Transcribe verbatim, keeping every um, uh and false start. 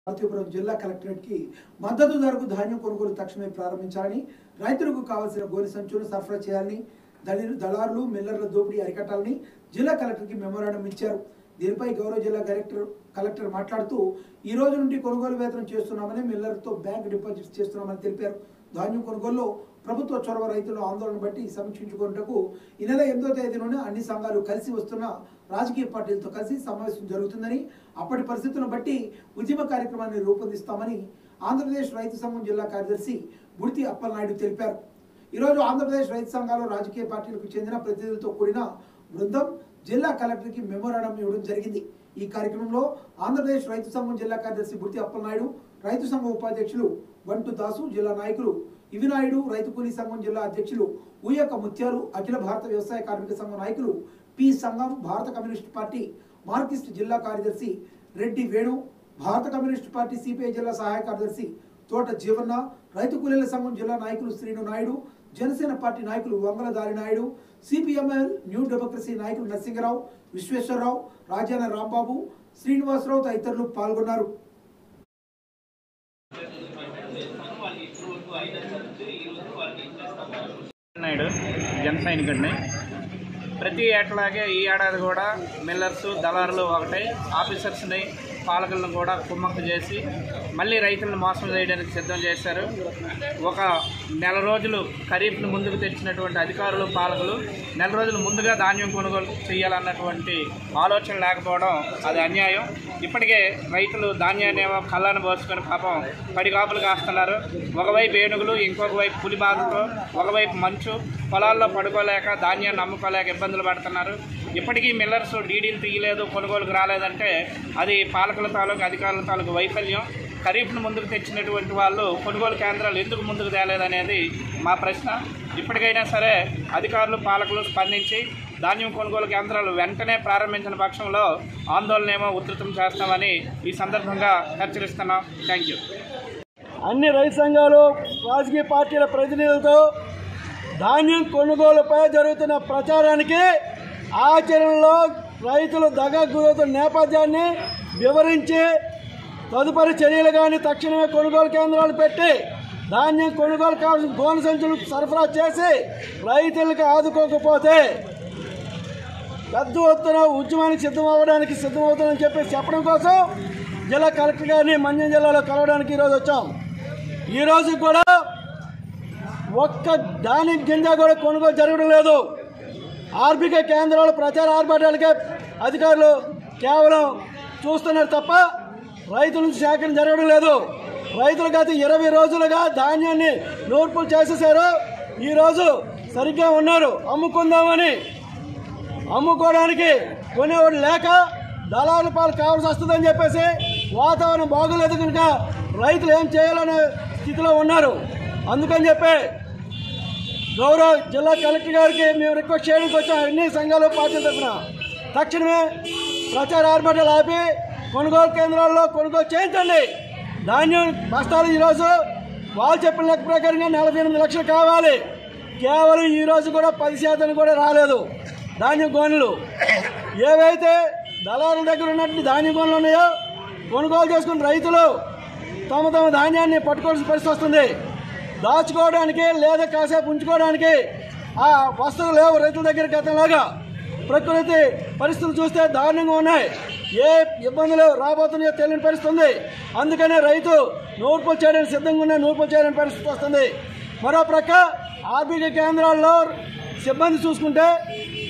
పార్వతీపురం జిల్లా కలెక్టరేట్ కి మద్దతు ధరకు ధాన్యం కొనుగోలు తక్షణమే ప్రారంభించాలని, రైతులకు కావాల్సిన గోనె సంచులను సరఫరా చేయాలని, దళారులు మిల్లర్ల దోపిడీ అరికట్టాలని జిల్లా కలెక్టర్ కి మెమోరాండం ఇచ్చారు. దీనిపై గౌరవ జిల్లా డైరెక్టర్ కలెక్టర్ మాట్లాడుతూ ఈ రోజు నుండి కొనుగోలు వేతనం చేస్తున్నామని, మిల్లర్తో బ్యాంక్ డిపాజిట్స్ చేస్తున్నామని తెలిపారు. ధాన్యం కొనుగోలులో ప్రభుత్వ చొరవ రైతుల ఆందోళన బట్టి సమీక్షించుకున్నట్టుకు ఈ నెల ఎనిమిదో తేదీ నుండి అన్ని సంఘాలు కలిసి వస్తున్న రాజకీయ పార్టీలతో కలిసి సమావేశం జరుగుతుందని, అప్పటి పరిస్థితులను బట్టి ఉద్యమ కార్యక్రమాన్ని రూపొందిస్తామని ఆంధ్రప్రదేశ్ రైతు సంఘం జిల్లా కార్యదర్శి బుడితి అప్పలనాయుడు తెలిపారు. ఈరోజు ఆంధ్రప్రదేశ్ రైతు సంఘాలు రాజకీయ పార్టీలకు చెందిన ప్రతినిధులతో కూడిన బృందం జిల్లా కలెక్టర్కి మెమోరాండం ఇవ్వడం జరిగింది. ఈ కార్యక్రమంలో ఆంధ్రప్రదేశ్ రైతు సంఘం జిల్లా కార్యదర్శి బుడితి అప్పలనాయుడు, రైతు సంఘం ఉపాధ్యక్షులు బంటు దాసు, జిల్లా నాయకులు ఇవినాయుడు, రైతు కూలీ సంఘం జిల్లా అధ్యక్షులు ఊయక ముత్యాలు, అఖిల భారత వ్యవసాయ కార్మిక సంఘం నాయకులు పి సంఘం, భారత కమ్యూనిస్ట్ పార్టీ మార్క్సిస్ట్ జిల్లా కార్యదర్శి రెడ్డి వేణు, భారత కమ్యూనిస్ట్ పార్టీ సిపిఐ జిల్లా సహాయ కార్యదర్శి తోట జీవన్న, రైతు కూలీల సంఘం జిల్లా నాయకులు శ్రీను నాయుడు, జనసేన పార్టీ నాయకులు వంగల దారి నాయుడు, సిపిఎంఎల్ న్యూ డెమోక్రసీ నాయకులు నరసింగరావు, విశ్వేశ్వరరావు, రాజాన రాంబాబు, శ్రీనివాసరావు తదితరులు పాల్గొన్నారు. నాయుడు జన సైనికుడిని. ప్రతి ఏటలాగే ఈ ఏడాది కూడా మిల్లర్స్, దళారులు ఒకటే ఆఫీసర్స్ని, పాలకులను కూడా కుమ్మక్కు చేసి మళ్ళీ రైతులను మోసం చేయడానికి సిద్ధం చేశారు. ఒక నెల రోజులు ఖరీఫ్ను ముందుకు తెచ్చినటువంటి అధికారులు, పాలకులు నెల రోజులు ముందుగా ధాన్యం కొనుగోలు చేయాలన్నటువంటి ఆలోచన లేకపోవడం అది అన్యాయం. ఇప్పటికే రైతులు ధాన్యాన్ని ఏమో కళ్ళను పోసుకొని పాపం పడిగాపులు కాస్తున్నారు. ఒకవైపు ఏనుగులు, ఇంకొక వైపు పులి బాధతో, ఒకవైపు మంచు, పొలాల్లో పడుకోలేక ధాన్యాన్ని అమ్ముకోలేక ఇబ్బందులు పడుతున్నారు. ఇప్పటికీ మిల్లర్స్ డీడీలు తీయలేదు, కొనుగోలుకు రాలేదంటే అది పాలకుల తాలూకు, అధికారుల తాలూకు వైఫల్యం. ఖరీఫ్ను ముందుకు తెచ్చినటువంటి వాళ్ళు కొనుగోలు కేంద్రాలు ఎందుకు ముందుకు తేలేదనేది మా ప్రశ్న. ఇప్పటికైనా సరే అధికారులు, పాలకులు స్పందించి ధాన్యం కొనుగోలు కేంద్రాలు వెంటనే ప్రారంభించిన పక్షంలో ఆందోళన ఏమో ఉధృతం చేస్తామని ఈ సందర్భంగా హెచ్చరిస్తున్నాం. Thank you. అన్ని రైతు సంఘాలు, రాజకీయ పార్టీల ప్రతినిధులతో ధాన్యం కొనుగోలుపై జరుగుతున్న ప్రచారానికి ఆచరణలో రైతులు దగా గురవుతున్న నేపథ్యాన్ని వివరించి తదుపరి చర్యలు కానీ తక్షణమే కొనుగోలు కేంద్రాలు పెట్టి ధాన్యం కొనుగోలు కావాల్సిన గోనె సంచులు సరఫరా చేసి రైతులకు ఆదుకోకపోతే పెద్ద ఎత్తున ఉద్యమానికి సిద్ధం అవ్వడానికి సిద్ధమవుతుందని చెప్పి చెప్పడం కోసం జిల్లా కలెక్టర్ గారిని మన్యం జిల్లాలో కలవడానికి ఈరోజు వచ్చాం. ఈరోజు కూడా ఒక్క ధాన్యం గింజ కూడా కొనుగోలు జరగడం లేదు. ఆర్బిక కేంద్రాలు ప్రచార ఆర్భాటాలకే అధికారులు కేవలం చూస్తున్నారు తప్ప రైతుల నుంచి సేకరణ జరగడం లేదు. రైతులు గత ఇరవై రోజులుగా ధాన్యాన్ని నూర్పులు చేసేసారు. ఈరోజు సరిగ్గా ఉన్నారు అమ్ముకుందామని, అమ్ముకోవడానికి కొనేవాడు లేక దళారుల పాలు కావాల్సి వస్తుందని చెప్పేసి వాతావరణం బాగోలేదు కనుక రైతులు ఏం చేయాలనే స్థితిలో ఉన్నారు. అందుకని చెప్పి గౌరవ జిల్లా కలెక్టర్ గారికి మేము రిక్వెస్ట్ చేయడానికి వచ్చాం. అన్ని సంఘాలు, పార్టీల తరఫున తక్షణమే ప్రచార ఆర్భాటాలు ఆపి కొనుగోలు కేంద్రాల్లో కొనుగోలు చేయించండి. ధాన్యం బస్తాలు ఈరోజు వాళ్ళు చెప్పిన లెక్క ప్రకారంగా నలభై ఎనిమిది లక్షలు కావాలి. కేవలం ఈరోజు కూడా పది శాతం కూడా రాలేదు. ధాన్యం గోనెలు ఏవైతే దళారుల దగ్గర ఉన్నట్టు ధాన్యం గోనెలు ఉన్నాయో కొనుగోలు చేసుకున్న రైతులు తమ తమ ధాన్యాన్ని పట్టుకోవాల్సిన పరిస్థితి వస్తుంది. దాచుకోవడానికి లేదా కాసేపు ఉంచుకోవడానికి ఆ వస్తువులు లేవు రైతుల దగ్గర. గతంలాగా ప్రకృతి పరిస్థితులు చూస్తే దారుణంగా ఉన్నాయి. ఏ ఇబ్బందులు రాబోతున్నాయో తెలియని పరిస్థితి ఉంది. అందుకనే రైతు నూర్పులు చేయడానికి సిద్ధంగా ఉన్న నూర్పులు చేయడానికి పరిస్థితి వస్తుంది. మరో ప్రక్క ఆర్బిక కేంద్రాల్లో సిబ్బంది చూసుకుంటే